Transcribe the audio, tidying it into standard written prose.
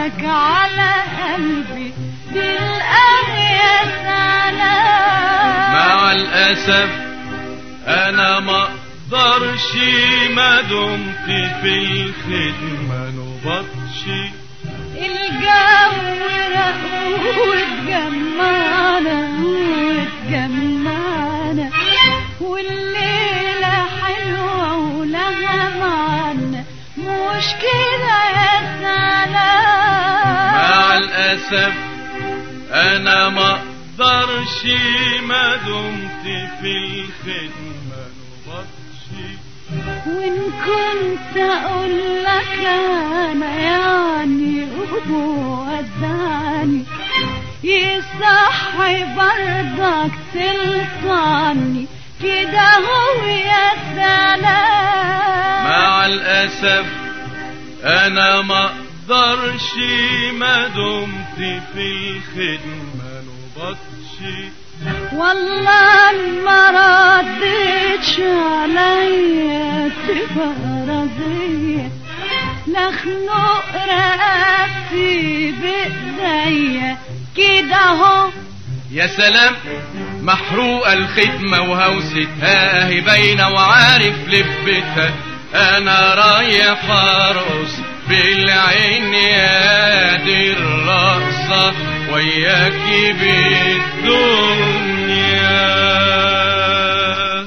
ايدك على قلبي بالقلب يا سلام. مع الاسف انا ما اقدرش ما دمت في الخدمة نبطش. الجو رقوق واتجمعنا واتجمعنا والليلة حلوة ولها معنى مش كده يا سلام. مع الأسف أنا ما اقدرش ما دمت في الخدمة نبطش. وإن كنت أقول لك أنا يعني ودعني يصحي برضك تلطعني كده هو يا سلام. مع الأسف أنا ما اقدرش ما دمت في الخدمة نبطش. والله ما ردتش عليا تبقى راضية لخنق رقبتي بإيديا كده اهو. يا سلام محروقة الخدمة وهوستها اهي باينة وعارف لفتها. انا رايح ارقص بالعين يا دي الرقصة وياكي بالدنيا.